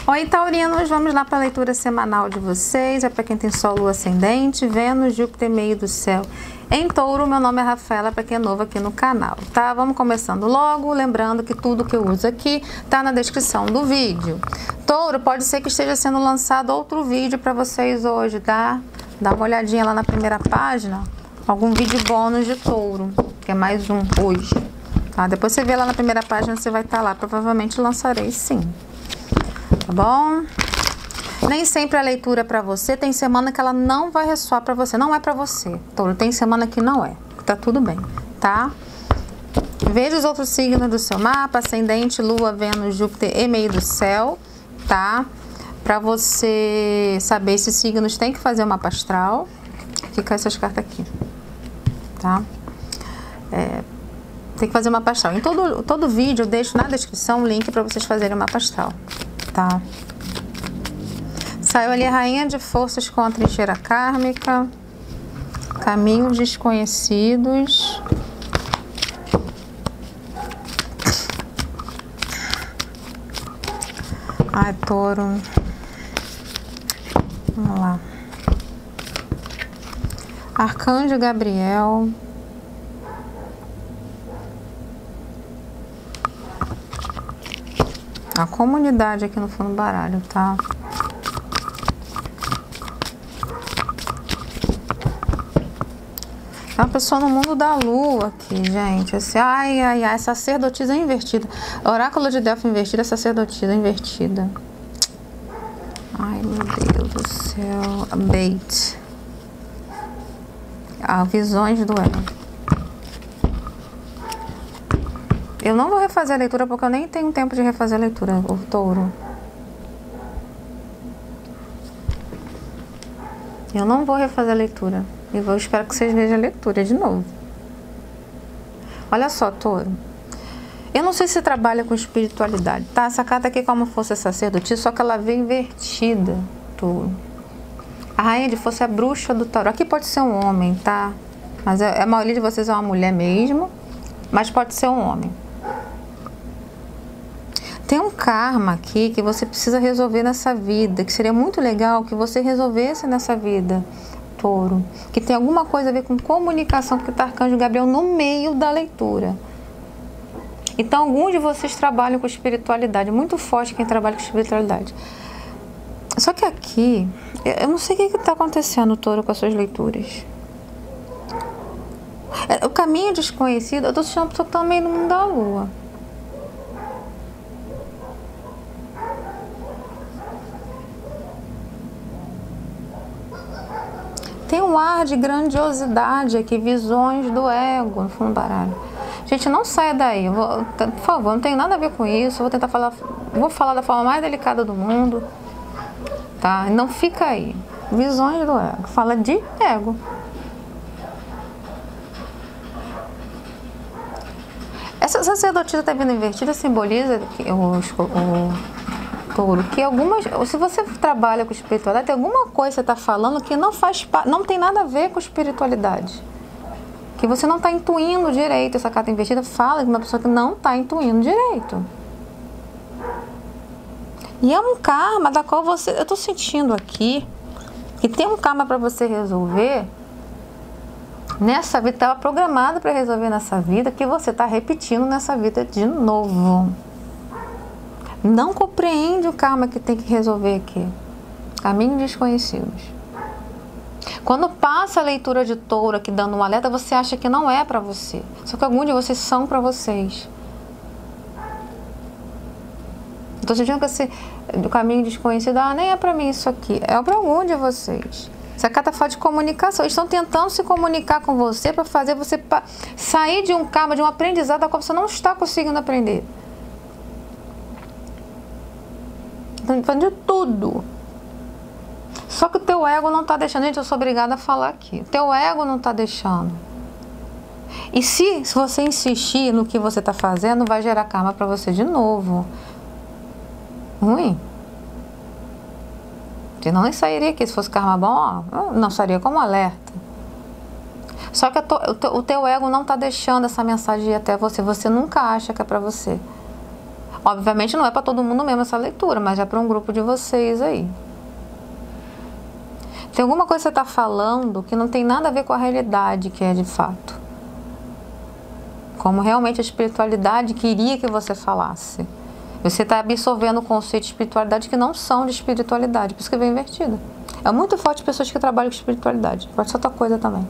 Oi, taurinos, vamos lá para a leitura semanal de vocês. É para quem tem Sol, Lua, Ascendente, Vênus, Júpiter, meio do céu. Em Touro, meu nome é Rafaela, para quem é novo aqui no canal, tá? Vamos começando logo, lembrando que tudo que eu uso aqui tá na descrição do vídeo. Touro, pode ser que esteja sendo lançado outro vídeo para vocês hoje, tá? Dá uma olhadinha lá na primeira página, algum vídeo bônus de Touro, que é mais um hoje, tá? Depois você vê lá na primeira página, você vai estar lá, provavelmente lançarei sim. Tá bom? Nem sempre a leitura é pra você. Tem semana que ela não vai ressoar pra você. Não é pra você, Touro. Tem semana que não é. Tá tudo bem, tá? Veja os outros signos do seu mapa. Ascendente, Lua, Vênus, Júpiter e meio do céu, tá? Pra você saber esses signos, tem que fazer uma mapa astral. Fica essas cartas aqui, tá? Tem que fazer uma mapa astral. Em todo vídeo eu deixo na descrição o link pra vocês fazerem uma mapa astral. Tá. Saiu ali a Rainha de Forças com a trincheira kármica, caminhos desconhecidos, ai, Touro, vamos lá, Arcanjo Gabriel, a comunidade aqui no fundo do baralho, tá? É uma pessoa no mundo da lua aqui, gente. Assim, ai, sacerdotisa invertida. Oráculo de Delfos invertida, sacerdotisa invertida. Ai, meu Deus do céu. Bait. Visões do ego. Eu não vou refazer a leitura porque eu nem tenho tempo de refazer a leitura, o Touro. Eu não vou refazer a leitura. E vou esperar que vocês vejam a leitura de novo. Olha só, Touro. Eu não sei se você trabalha com espiritualidade, tá? Essa carta aqui é como fosse sacerdotisa, só que ela veio invertida, Touro. A Rainha de Força é a bruxa do tarô. Aqui pode ser um homem, tá? Mas a maioria de vocês é uma mulher mesmo. Mas pode ser um homem. Tem um karma aqui que você precisa resolver nessa vida, que seria muito legal que você resolvesse nessa vida, Touro. Que tem alguma coisa a ver com comunicação, porque está Arcanjo Gabriel no meio da leitura. Então, alguns de vocês trabalham com espiritualidade, muito forte quem trabalha com espiritualidade. Só que aqui, eu não sei o que está acontecendo, Touro, com as suas leituras. O caminho desconhecido, eu estou sentindo uma pessoa que está no meio do mundo da lua. Tem um ar de grandiosidade aqui, visões do ego no fundo do baralho. Gente, não saia daí, por favor, não tem nada a ver com isso. Vou tentar falar, vou falar da forma mais delicada do mundo, tá? Não fica aí. Visões do ego, fala de ego. Essa sacerdotisa está vindo invertida, simboliza o Touro, que algumas, se você trabalha com espiritualidade, tem alguma coisa que você está falando que não tem nada a ver com espiritualidade, que você não está intuindo direito. Essa carta invertida fala de uma pessoa que não está intuindo direito, e é um karma da qual eu estou sentindo aqui que tem um karma para você resolver nessa vida, estava programado para resolver nessa vida, que você está repetindo nessa vida de novo. Não compreende o karma que tem que resolver aqui. Caminhos desconhecidos. Quando passa a leitura de Touro aqui dando um alerta, você acha que não é para você. Só que alguns de vocês são para vocês. Estou sentindo que esse caminho desconhecido, nem é para mim isso aqui. É para algum de vocês. Essa carta fala de comunicação. Eles estão tentando se comunicar com você para fazer você sair de um karma, de um aprendizado da qual você não está conseguindo aprender. Estão falando de tudo. Só que o teu ego não está deixando. Gente, eu sou obrigada a falar aqui. O teu ego não está deixando. E se você insistir no que você está fazendo, vai gerar karma para você de novo. Ruim. Se não, nem sairia aqui. Se fosse karma bom, não sairia como alerta. Só que o teu ego não está deixando essa mensagem ir até você. Você nunca acha que é para você. Obviamente não é para todo mundo mesmo essa leitura, mas é para um grupo de vocês aí. Tem alguma coisa que você está falando que não tem nada a ver com a realidade que é de fato. Como realmente a espiritualidade queria que você falasse. Você está absorvendo conceitos de espiritualidade que não são de espiritualidade, por isso que vem invertida. É muito forte pessoas que trabalham com espiritualidade. Pode ser outra coisa também.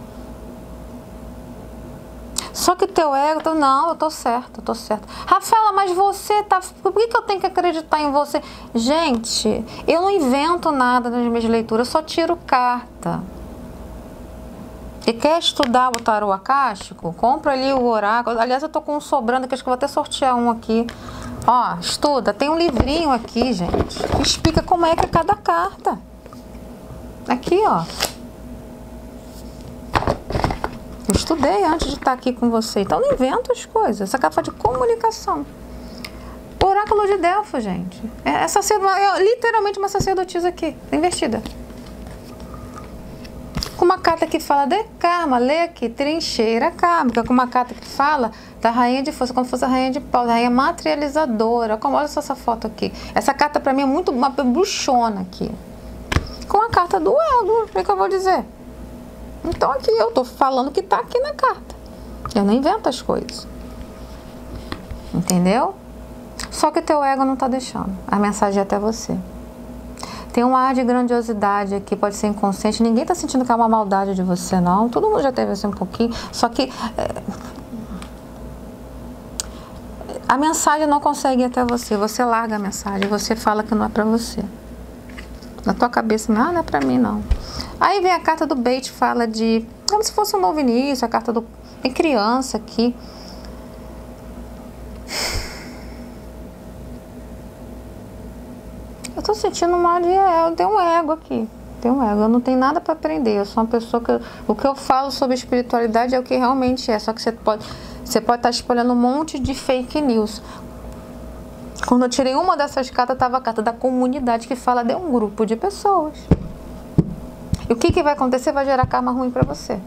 Só que o teu ego, não, eu tô certa, eu tô certa. Rafaela, mas você tá... Por que eu tenho que acreditar em você? Gente, eu não invento nada nas minhas leituras, eu só tiro carta. E quer estudar o tarô acástico? Compra ali o oráculo. Aliás, eu tô com um sobrando, que acho que eu vou até sortear um aqui. Ó, estuda. Tem um livrinho aqui, gente, que explica como é que é cada carta. Aqui, ó. Eu estudei antes de estar aqui com você. Então, não invento as coisas. Essa carta de comunicação. O oráculo de Delfos, gente. É literalmente uma sacerdotisa aqui, invertida. Com uma carta que fala de karma, lê aqui, trincheira kármica. Com uma carta que fala da rainha de força, como fosse a rainha de paus, a rainha materializadora. Olha só essa foto aqui. Essa carta pra mim é muito uma bruxona aqui. Com a carta do ego, o que eu vou dizer? Então aqui eu tô falando que tá aqui na carta. Eu não invento as coisas. Entendeu? Só que o teu ego não tá deixando a mensagem até você. Tem um ar de grandiosidade aqui, pode ser inconsciente. Ninguém tá sentindo que é uma maldade de você, não. Todo mundo já teve assim um pouquinho. Só que a mensagem não consegue ir até você. Você larga a mensagem, você fala que não é pra você. Na tua cabeça, não é pra mim, não. Aí vem a carta do Beit, fala de... Como se fosse um novo início, a carta do... Tem criança aqui. Eu tô sentindo uma... Tem um ego aqui. Tem um ego. Eu não tenho nada pra aprender. Eu sou uma pessoa que... O que eu falo sobre espiritualidade é o que realmente é. Só que você pode estar espalhando um monte de fake news. Quando eu tirei uma dessas cartas, estava a carta da comunidade, que fala de um grupo de pessoas. E o que vai acontecer? Vai gerar karma ruim para você.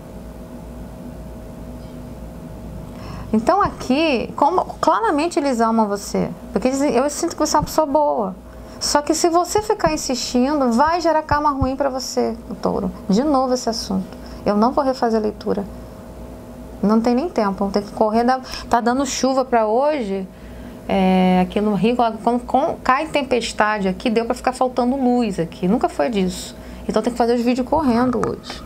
Então aqui, claramente eles amam você. Porque eu sinto que você é uma pessoa boa. Só que se você ficar insistindo, vai gerar karma ruim para você, o touro. De novo esse assunto. Eu não vou refazer a leitura. Não tem nem tempo. Tem que correr. Tá dando chuva para hoje. Aqui no Rio, quando cai tempestade aqui, deu para ficar faltando luz aqui. Nunca foi disso. Então tem que fazer os vídeos correndo hoje.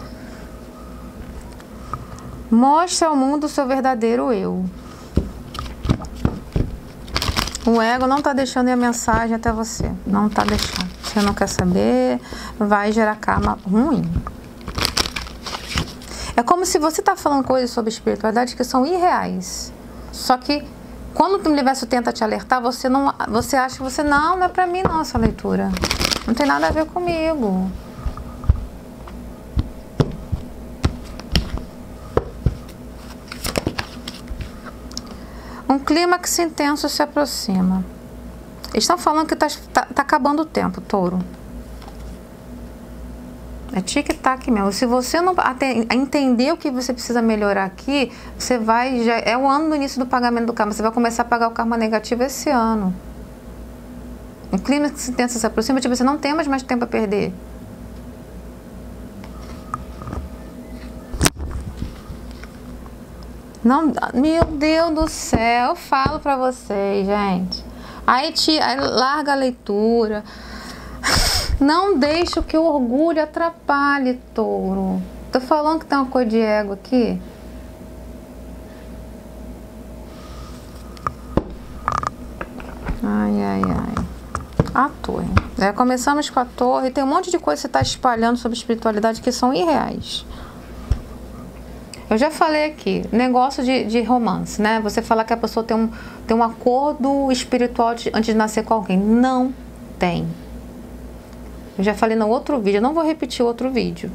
Mostre ao mundo o seu verdadeiro eu. O ego não tá deixando ir a mensagem até você. Não tá deixando. Você não quer saber, vai gerar karma ruim. É como se você tá falando coisas sobre espiritualidade que são irreais. Só que quando o universo tenta te alertar, você acha que você não é pra mim não essa leitura. Não tem nada a ver comigo. Um clímax intenso se aproxima. Eles estão falando que tá acabando o tempo, touro. É tic-tac mesmo. Se você não entender o que você precisa melhorar aqui, você vai... é o ano do início do pagamento do karma. Você vai começar a pagar o karma negativo esse ano. Um clímax intenso se aproxima, tipo, você não tem mais tempo a perder. Não, meu Deus do céu, eu falo pra vocês, gente. Aí larga a leitura. Não deixe que o orgulho atrapalhe, touro. Tô falando que tem uma coisa de ego aqui. Ai. A torre. Começamos com a torre. Tem um monte de coisa que você está espalhando sobre espiritualidade que são irreais. Eu já falei aqui, negócio de romance, né? Você falar que a pessoa tem um acordo espiritual antes de nascer com alguém. Não tem. Eu já falei no outro vídeo, eu não vou repetir outro vídeo.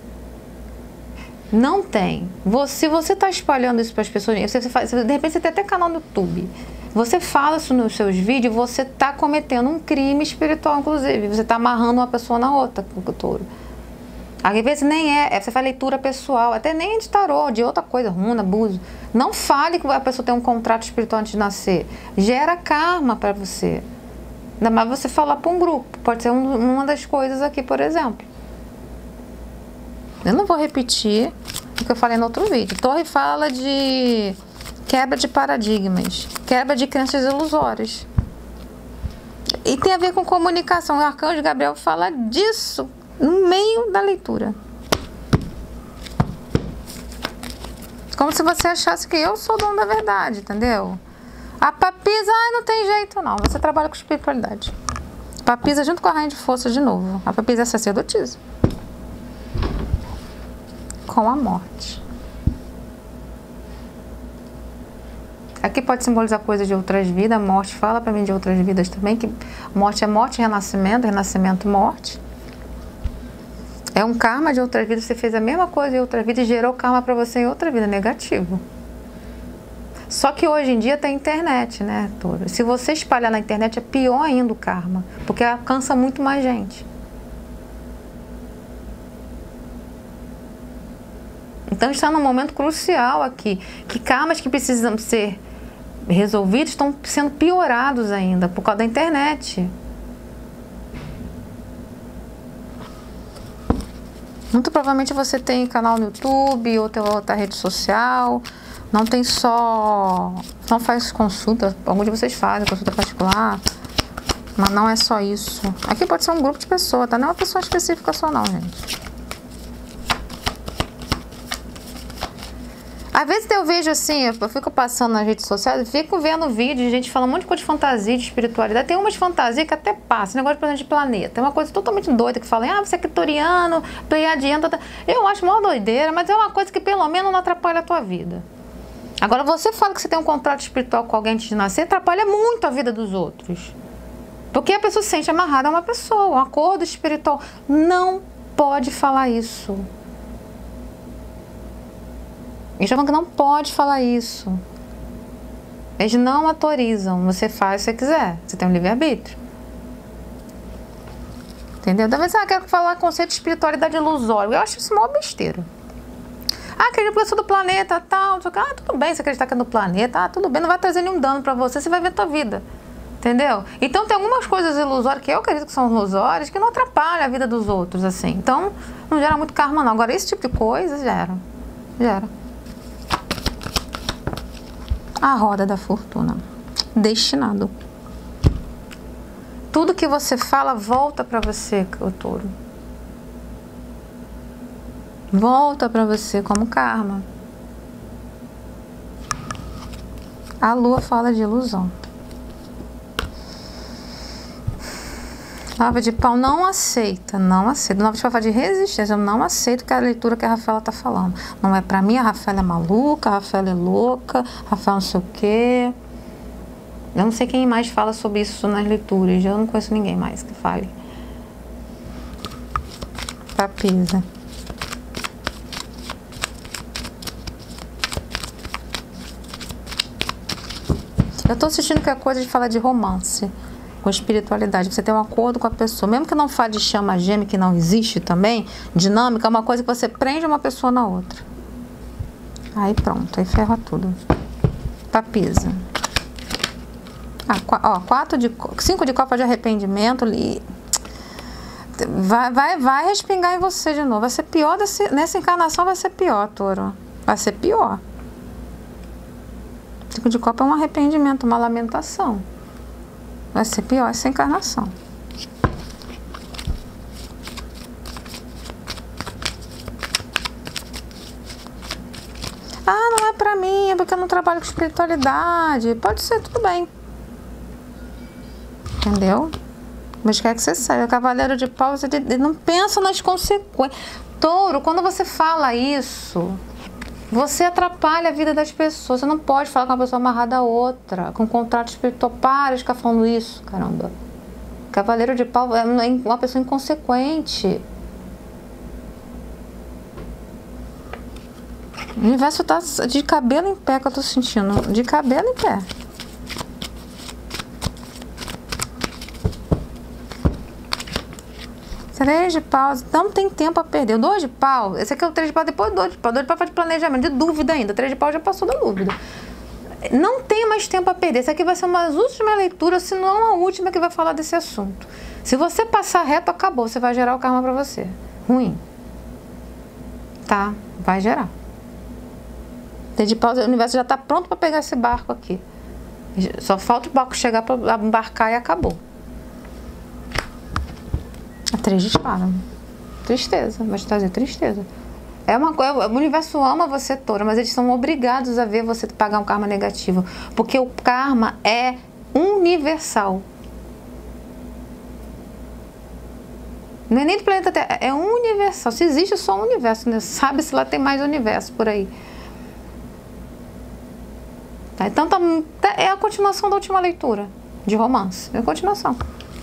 Não tem. Se você está espalhando isso para as pessoas, de repente você tem até canal no YouTube. Você fala isso nos seus vídeos, você está cometendo um crime espiritual, inclusive. Você está amarrando uma pessoa na outra, touro. Às vezes nem você faz leitura pessoal, até nem de tarô, de outra coisa, runa, búzio. Não fale que a pessoa tem um contrato espiritual antes de nascer. Gera karma para você. Ainda mais você falar para um grupo. Pode ser uma das coisas aqui, por exemplo. Eu não vou repetir o que eu falei no outro vídeo. Torre fala de quebra de paradigmas, quebra de crenças ilusórias. E tem a ver com comunicação. O Arcanjo Gabriel fala disso no meio da leitura. Como se você achasse que eu sou o dono da verdade, entendeu? A papisa, não tem jeito não. Você trabalha com espiritualidade. Papisa junto com a rainha de força de novo. A papisa é sacerdotisa. Com a morte. Aqui pode simbolizar coisas de outras vidas. A morte fala para mim de outras vidas também. Que morte é morte, renascimento, renascimento, morte. É um karma de outra vida. Você fez a mesma coisa em outra vida e gerou karma para você em outra vida. Negativo. Só que hoje em dia tem internet, né, Touro? Se você espalhar na internet é pior ainda o karma. Porque alcança muito mais gente. Então está num momento crucial aqui. Que karmas que precisam ser resolvidos estão sendo piorados ainda por causa da internet. Muito provavelmente você tem canal no YouTube, outra rede social. Não tem só... Não faz consulta. Alguns de vocês fazem consulta particular. Mas não é só isso. Aqui pode ser um grupo de pessoas, tá? Não é uma pessoa específica só não, gente. Às vezes eu vejo assim, eu fico passando nas redes sociais, eu fico vendo vídeos de gente falando um monte de coisa de fantasia, de espiritualidade. Tem umas fantasias que até passa, negócio de planeta de planeta. É uma coisa totalmente doida que fala, você é clitoriano, pleiadiano, eu acho uma doideira, mas é uma coisa que pelo menos não atrapalha a tua vida. Agora você fala que você tem um contrato espiritual com alguém antes de nascer, atrapalha muito a vida dos outros. Porque a pessoa se sente amarrada a uma pessoa, um acordo espiritual. Não pode falar isso. Eles falam que não pode falar isso. Eles não autorizam. Você faz se você quiser. Você tem um livre-arbítrio. Entendeu? Da vez quero falar conceito de espiritualidade ilusória. Eu acho isso uma besteira. Acredito que eu sou do planeta, tal. Tudo bem você acreditar que é do planeta. Tudo bem, não vai trazer nenhum dano pra você. Você vai ver a tua vida. Entendeu? Então tem algumas coisas ilusórias que eu acredito que são ilusórias que não atrapalham a vida dos outros, assim. Então, não gera muito karma, não. Agora, esse tipo de coisa gera. Gera. A roda da fortuna. Destinado. Tudo que você fala volta para você, o touro. Volta para você como karma. A lua fala de ilusão. Nove de pau não aceita, não aceita. Nove de pau fala de resistência, eu não aceito que a leitura que a Rafaela tá falando. Não é pra mim, a Rafaela é maluca, a Rafaela é louca, a Rafaela não sei o quê. Eu não sei quem mais fala sobre isso nas leituras, eu não conheço ninguém mais que fale. Papisa. Eu tô assistindo que é coisa de falar de romance. Com espiritualidade, você tem um acordo com a pessoa, mesmo que não fale de chama gêmea, que não existe também, dinâmica, é uma coisa que você prende uma pessoa na outra. Aí pronto, aí ferra tudo. Papisa. Ó, 5 de copa de arrependimento ali. Vai respingar em você de novo. Vai ser pior, nessa encarnação vai ser pior, touro. Vai ser pior. 5 de copa é um arrependimento, uma lamentação. Vai ser pior essa encarnação. Não é pra mim, é porque eu não trabalho com espiritualidade. Pode ser, tudo bem. Entendeu? Mas quer que você saiba. O cavaleiro de paus, ele não pensa nas consequências. Touro, quando você fala isso, você atrapalha a vida das pessoas. Você não pode falar com uma pessoa amarrada a outra, com um contrato espiritual. Para de ficar falando isso, caramba. Cavaleiro de pau é uma pessoa inconsequente. O universo tá de cabelo em pé, que eu tô sentindo. De cabelo em pé. 3 de paus, não tem tempo a perder. O 2 de pau, esse aqui é o 3 de pau, depois o 2 de pau. 2 de pau faz de planejamento, de dúvida ainda. 3 de pau já passou da dúvida. Não tem mais tempo a perder. Essa aqui vai ser uma das últimas leituras, se não a última que vai falar desse assunto. Se você passar reto, acabou. Você vai gerar o karma pra você. Ruim. Tá? Vai gerar. 3 de pau, o universo já tá pronto pra pegar esse barco aqui. Só falta o barco chegar pra embarcar e acabou. A 3 de espada. Tristeza. Vai te trazer tristeza. O universo ama você, touro, mas eles são obrigados a ver você pagar um karma negativo. Porque o karma é universal. Não é nem do planeta Terra, é universal. Se existe só um universo, né? Sabe-se lá tem mais universo por aí. Tá? Então é a continuação da última leitura de romance. É a continuação.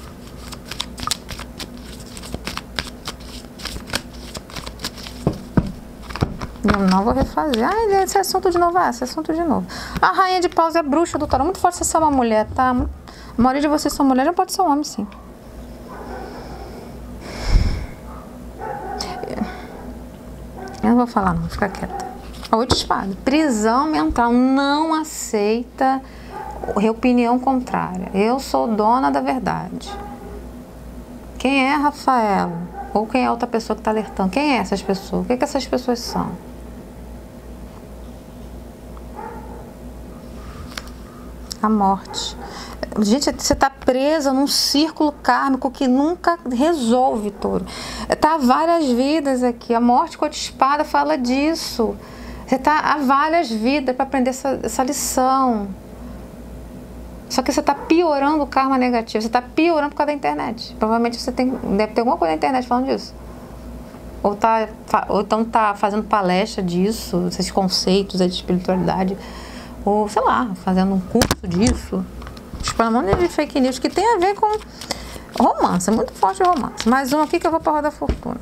Eu não vou refazer. Ah, esse assunto de novo. Esse assunto de novo. A rainha de paus é bruxa do tarô. Muito forte você ser uma mulher, tá? A maioria de vocês são mulher, já pode ser um homem, sim. Eu não vou falar, não. Fica quieta. A 8 de espada. Prisão mental. Não aceita opinião contrária. Eu sou dona da verdade. Quem é Rafaela? Ou quem é outra pessoa que está alertando? Quem é essas pessoas? O que essas pessoas são? A morte. Gente, você está presa num círculo kármico que nunca resolve, touro. Tá várias vidas aqui. A morte com a espada fala disso. Você está há várias vidas para aprender essa lição. Só que você está piorando o karma negativo. Você está piorando por causa da internet. Provavelmente você deve ter alguma coisa na internet falando disso. Ou então tá fazendo palestra disso, esses conceitos de espiritualidade. Ou, sei lá, fazendo um curso disso. Espalhando um monte de fake news que tem a ver com romance. É muito forte o romance. Mais um aqui que eu vou para a Roda da Fortuna.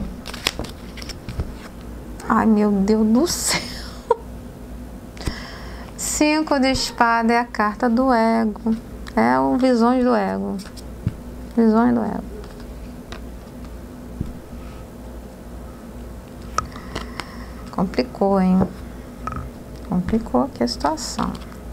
Ai, meu Deus do céu. 5 de espada é a carta do ego. É o visões do ego. Visões do ego. Complicou, hein? Complicou aqui a situação.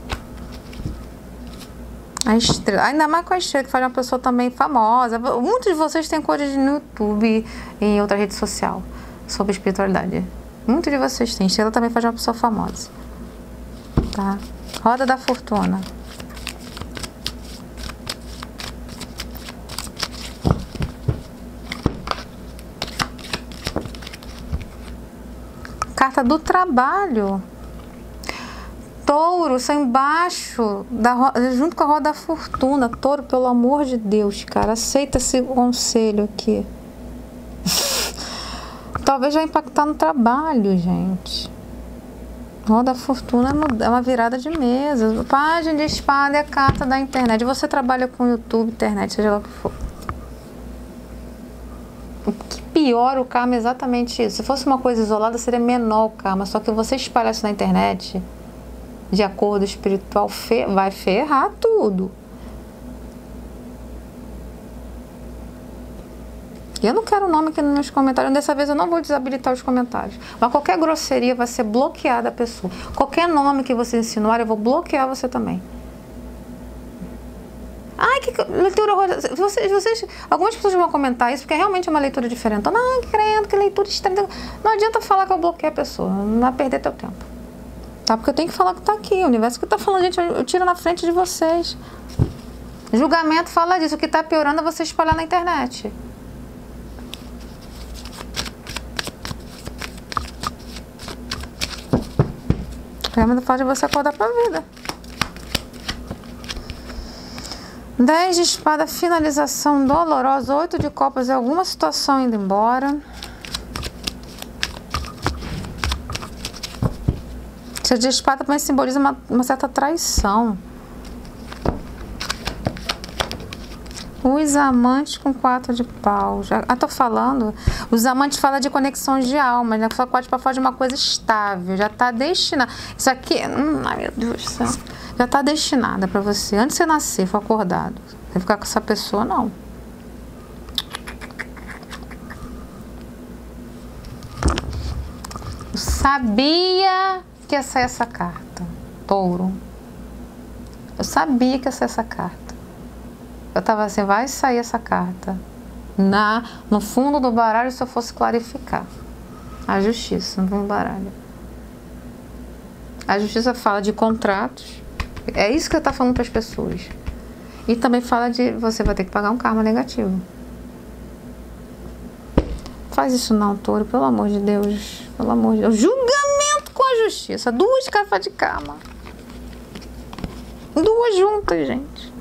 A estrela, ainda mais com a estrela, que faz uma pessoa também famosa. Muitos de vocês têm coisas no YouTube e em outra rede social sobre espiritualidade. Muitos de vocês têm. Estrela também faz uma pessoa famosa. Tá? Roda da Fortuna. Carta do trabalho. Touro, só embaixo, junto com a Roda da Fortuna. Touro, pelo amor de Deus, cara, aceita esse conselho aqui. Talvez vai impactar no trabalho, gente. Roda da Fortuna é uma virada de mesa. Página de espada é a carta da internet. Você trabalha com YouTube, internet, seja lá o que for. O que piora o karma é exatamente isso. Se fosse uma coisa isolada, seria menor o karma. Só que você espalhar isso na internet, de acordo espiritual, vai ferrar tudo. Eu não quero nome aqui nos meus comentários. Dessa vez eu não vou desabilitar os comentários. Mas qualquer grosseria vai ser bloqueada a pessoa. Qualquer nome que você insinuar, eu vou bloquear você também. Ai, que leitura horrorosa. Algumas pessoas vão comentar isso, porque realmente é uma leitura diferente. Não, credo, que leitura estranha. Não adianta falar que eu bloqueei a pessoa. Não vai perder teu tempo. Tá? Porque eu tenho que falar o que tá aqui. O universo que tá falando, gente, eu tiro na frente de vocês. Julgamento fala disso. O que tá piorando é você espalhar na internet. Realmente faz você acordar pra vida. 10 de espada, finalização dolorosa. 8 de copas é alguma situação indo embora. 7 de espada também simboliza uma certa traição. Os amantes com 4 de pau. Tô falando. Os amantes falam de conexões de almas, né? Só pode falar de uma coisa estável. Já tá destinada. Isso aqui. Ai, meu Deus do céu. Já tá destinada pra você. Antes de você nascer, foi acordado. Você ficar com essa pessoa, não. sabia que ia sair essa carta, Touro. Eu sabia que ia sair essa carta. Eu tava assim, vai sair essa carta. No fundo do baralho, se eu fosse clarificar. A justiça, no fundo do baralho. A justiça fala de contratos. É isso que eu tá falando para as pessoas. E também fala de você vai ter que pagar um karma negativo. Faz isso não, Touro, pelo amor de Deus. Pelo amor de Deus. Julgamento com a justiça. 2 cartas de karma. 2 juntas, gente.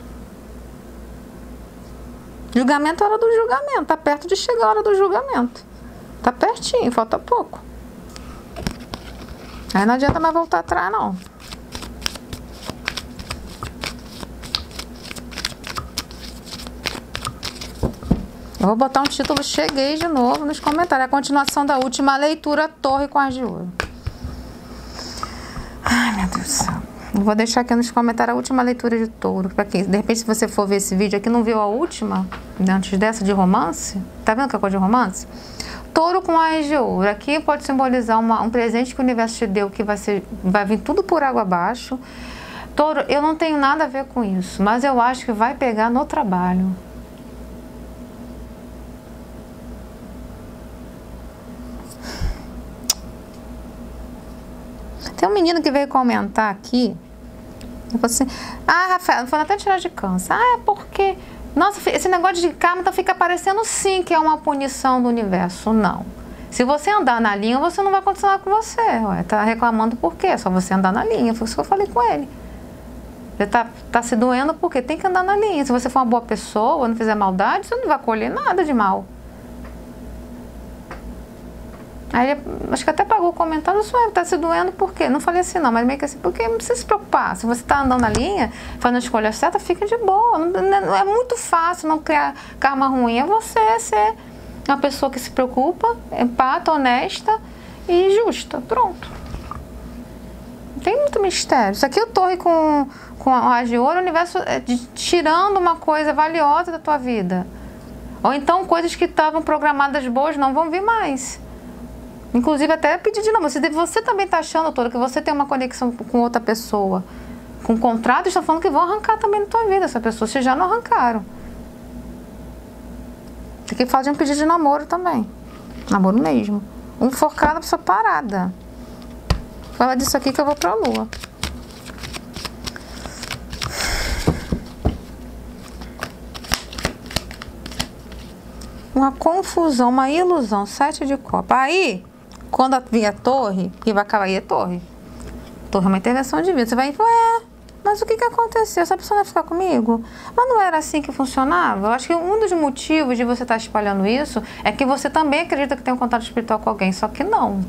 Julgamento é hora do julgamento. Tá perto de chegar a hora do julgamento. Tá pertinho, falta pouco. Aí não adianta mais voltar atrás, não. Eu vou botar um título Cheguei de novo nos comentários. A continuação da última leitura, Torre com As de Ouro. Ai, meu Deus do céu. Eu vou deixar aqui nos comentários a última leitura de Touro. Pra quem, de repente, se você for ver esse vídeo aqui, não viu a última, antes dessa de romance, tá vendo que é coisa de romance? Touro com As de Ouro. Aqui pode simbolizar um presente que o universo te deu, que vai vir tudo por água abaixo. Touro, eu não tenho nada a ver com isso, mas eu acho que vai pegar no trabalho. Tem um menino que veio comentar aqui. Eu falei assim, Rafael, foi até tirar de câncer. É porque, nossa, esse negócio de karma então fica parecendo sim que é uma punição do universo. Não. Se você andar na linha, você não vai continuar com você. Ué, tá reclamando por quê? É só você andar na linha. Foi isso que eu falei com ele. Você tá se doendo porque tem que andar na linha. Se você for uma boa pessoa, não fizer maldade, você não vai colher nada de mal. Aí ele, acho que até pagou o comentário, tá se doendo por quê? Não falei assim não, mas meio que assim, porque não precisa se preocupar. Se você tá andando na linha, fazendo a escolha certa, fica de boa. Não é muito fácil não criar karma ruim. É você ser uma pessoa que se preocupa, empata, honesta e justa. Pronto. Não tem muito mistério. Isso aqui é o Torre com As de Ouro, o universo tirando uma coisa valiosa da tua vida. Ou então coisas que estavam programadas boas não vão vir mais. Inclusive até pedir de novo. Você também está achando, Touro, que você tem uma conexão com outra pessoa, com contrato, está falando que vão arrancar também na tua vida essa pessoa, se já não arrancaram. Tem que fazer um pedido de namoro também. Namoro mesmo. Um forcado, a pessoa parada. Fala disso aqui que eu vou pra Lua. Uma confusão, uma ilusão. 7 de copa. Aí, quando vir a Torre, que vai acabar aí a Torre. Torre é uma intervenção de vida. Você vai, mas o que aconteceu? Essa pessoa vai ficar comigo? Mas não era assim que funcionava? Eu acho que um dos motivos de você estar espalhando isso é que você também acredita que tem um contato espiritual com alguém, só que não.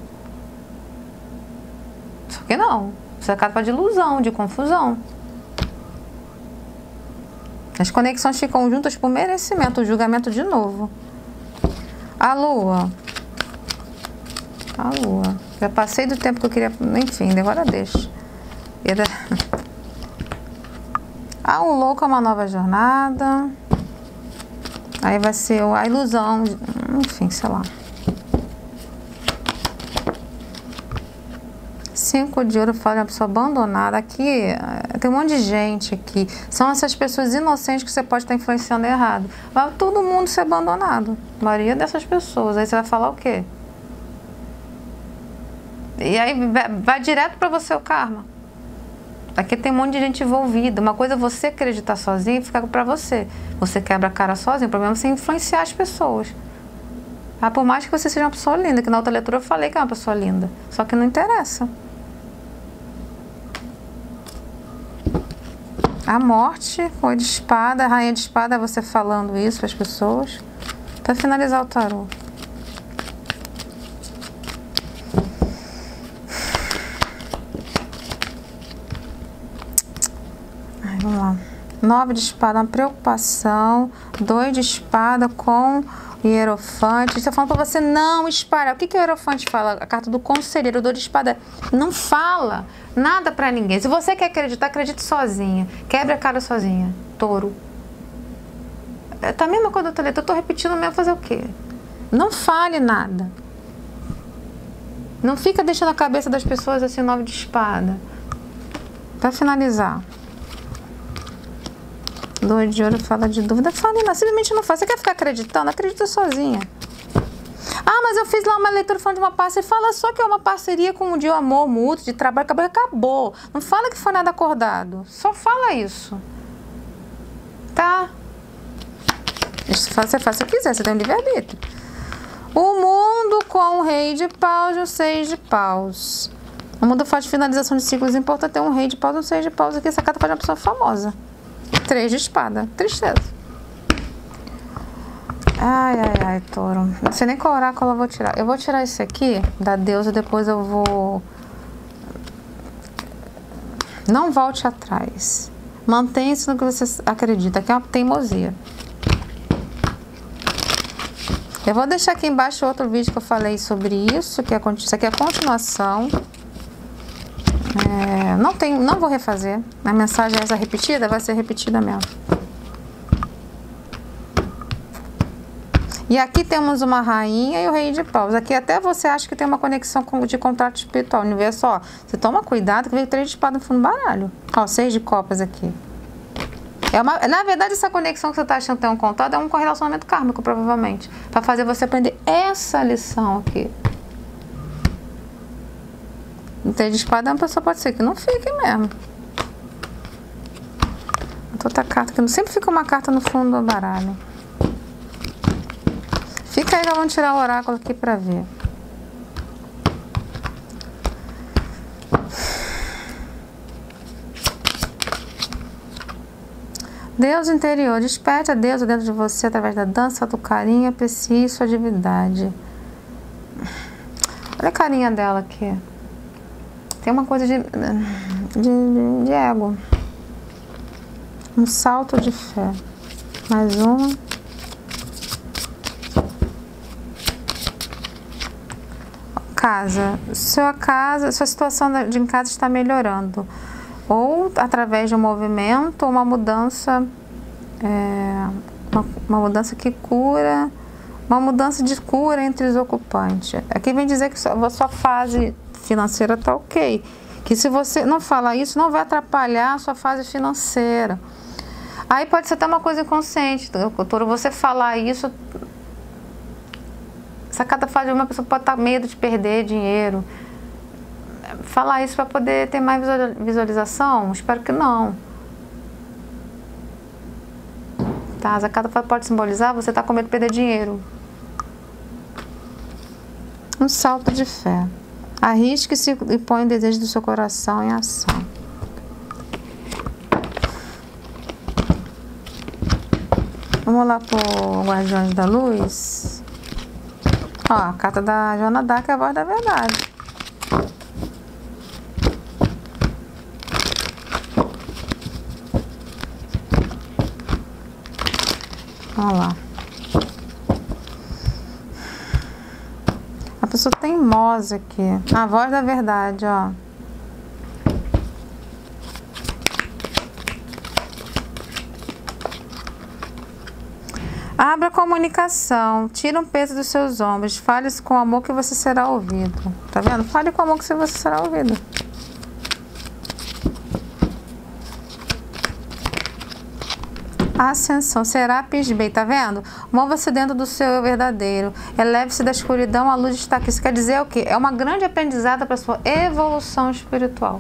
Só que não. Você é capa de ilusão, de confusão. As conexões ficam juntas por merecimento, o julgamento de novo. A Lua. A Lua. Já passei do tempo que eu queria... Enfim, agora deixa. Um louco é uma nova jornada. Aí vai ser a ilusão. Enfim, sei lá. 5 de ouro fala de uma pessoa abandonada. Aqui, tem um monte de gente aqui. São essas pessoas inocentes que você pode estar influenciando errado. Vai todo mundo ser abandonado. A maioria dessas pessoas. Aí você vai falar o quê? E aí vai direto para você o karma. Aqui tem um monte de gente envolvida. Uma coisa é você acreditar sozinho e ficar para você. Você quebra a cara sozinho. O problema é você influenciar as pessoas. Por mais que você seja uma pessoa linda, que na outra leitura eu falei que é uma pessoa linda. Só que não interessa. A morte, foi de espada, a rainha de espada, você falando isso para as pessoas. Para finalizar o tarô. Vamos lá. 9 de espada, uma preocupação. 2 de espada com o hierofante. Está falando para você não espalhar. O que o hierofante fala? A carta do conselheiro, o 2 de espada. Não fala nada para ninguém. Se você quer acreditar, acredite sozinha. Quebre a cara sozinha. Touro. Tá a mesma coisa da outra letra. Eu tô repetindo mesmo, fazer o quê? Não fale nada. Não fica deixando a cabeça das pessoas assim, 9 de espada. Pra finalizar. 2 de ouro fala de dúvida. Fala, não, simplesmente não faz. Você quer ficar acreditando? Acredita sozinha. Ah, mas eu fiz lá uma leitura falando de uma parceria. Fala só que é uma parceria com de amor mútuo, de trabalho, acabou. Não fala que foi nada acordado. Só fala isso. Tá? Você faz o que quiser, você tem um livre-arbítrio. O mundo com o rei de paus e o 6 de paus. O mundo faz finalização de ciclos importantes. Tem um rei de paus e um 6 de paus aqui. Essa carta faz uma pessoa famosa. 3 de espada. Tristeza. Ai, ai, ai, touro. Não sei nem qual oráculo eu vou tirar. Eu vou tirar esse aqui, da deusa, depois eu vou... Não volte atrás. Mantenha-se no que você acredita, que é uma teimosia. Eu vou deixar aqui embaixo outro vídeo que eu falei sobre isso, que isso aqui é a continuação. Não vou refazer. A mensagem é essa repetida, vai ser repetida mesmo. E aqui temos uma rainha e o rei de paus. Aqui até você acha que tem uma conexão de contrato espiritual. O universo, ó, você toma cuidado que veio 3 de espada no fundo do baralho. Ó, 6 de copas aqui. Na verdade, essa conexão que você está achando que tem um contato é um correlacionamento kármico, provavelmente. Para fazer você aprender essa lição aqui. O 3 de espada é uma pessoa, pode ser que não fique mesmo. Outra carta, que sempre fica uma carta no fundo do baralho. Fica aí que vamos tirar o oráculo aqui para ver. Deus interior, desperte a Deus dentro de você através da dança, do carinho, aprecie sua divindade. Olha a carinha dela aqui. Tem uma coisa de ego. Um salto de fé. Mais um. Sua situação em casa está melhorando. Ou através de um movimento, uma mudança, uma mudança que cura, uma mudança de cura entre os ocupantes. Aqui vem dizer que sua fase financeira está ok. Que se você não falar isso, não vai atrapalhar a sua fase financeira. Aí pode ser até uma coisa inconsciente, doutor, você falar isso... Essa carta fala de uma pessoa que pode estar com medo de perder dinheiro. Falar isso para poder ter mais visualização? Espero que não. Tá, essa carta pode simbolizar você está com medo de perder dinheiro. Um salto de fé. Arrisque-se e põe o desejo do seu coração em ação. Vamos lá para o Guardiões da Luz. Ó, a carta da Joana Dark é a voz da verdade. Olha lá. A pessoa teimosa aqui. A voz da verdade, ó. Abra a comunicação. Tira um peso dos seus ombros. Fale com amor que você será ouvido. Tá vendo? Fale com amor que você será ouvido. Ascensão, Serapis Bey, tá vendo? Mova-se dentro do seu eu verdadeiro. Eleve-se da escuridão, a luz está aqui. Isso quer dizer o quê? É uma grande aprendizado para a sua evolução espiritual.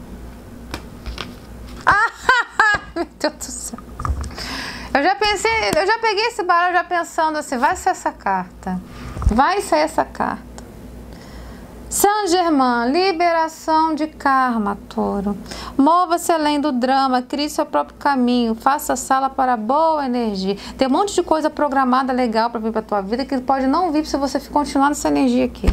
Meu Deus do céu. Eu já peguei esse baralho já pensando assim, vai ser essa carta. Vai ser essa carta. Saint-Germain, liberação de karma, touro. Mova-se além do drama, crie seu próprio caminho, faça sala para boa energia. Tem um monte de coisa programada legal para vir para a tua vida que pode não vir se você continuar nessa energia aqui.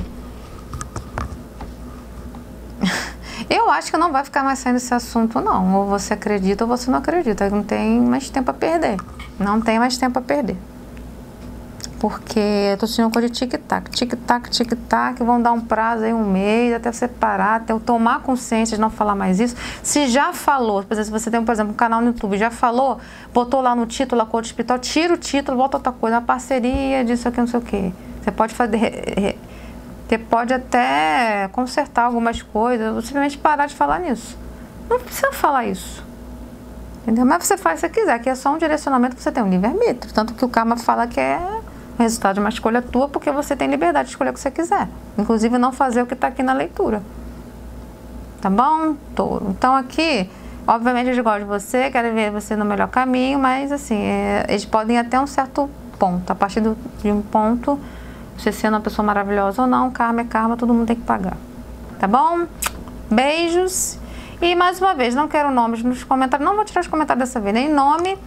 Eu acho que não vai ficar mais saindo esse assunto, não. Ou você acredita ou você não acredita. Não tem mais tempo a perder. Não tem mais tempo a perder. Porque eu tô sentindo uma coisa de tic-tac, tic-tac, tic-tac, vão dar um prazo aí, um mês, até você parar, até eu tomar consciência de não falar mais isso. Se já falou, por exemplo, se você tem, por exemplo, um canal no YouTube, já falou, botou lá no título, a coach espiritual, tira o título, bota outra coisa, uma parceria disso aqui, não sei o quê. Você pode fazer, Você pode até consertar algumas coisas, ou simplesmente parar de falar nisso. Não precisa falar isso. Entendeu? Mas você faz se você quiser, que é só um direcionamento que você tem um livre-arbítrio. Tanto que o karma fala que é o resultado de uma escolha tua, porque você tem liberdade de escolher o que você quiser. Inclusive não fazer o que está aqui na leitura. Tá bom, Touro? Então aqui, obviamente eles gostam de você, querem ver você no melhor caminho, mas assim, eles podem ir até um certo ponto. A partir de um ponto, você sendo uma pessoa maravilhosa ou não, karma é karma, todo mundo tem que pagar. Tá bom? Beijos. E mais uma vez, não quero nomes nos comentários, não vou tirar os comentários dessa vez, nem nome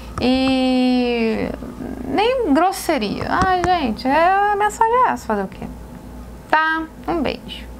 e nem grosseria. Ai, gente, a mensagem é essa, fazer o quê? Tá? Um beijo.